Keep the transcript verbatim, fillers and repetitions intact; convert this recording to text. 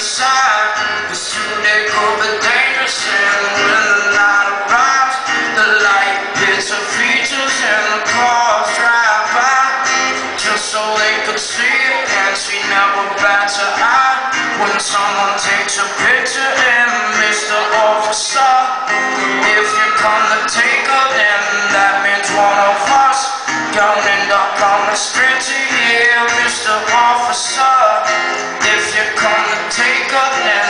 inside. But soon they could be dangerous, and when the night arrives, the light hits her features and the cars drive by, just so they could see it, and she never bats her eye when someone takes a picture. And Mister Officer, if you come to take her, then that means one of us gonna end up on the stretcher. Yeah, Mister Officer, if you come to take her, then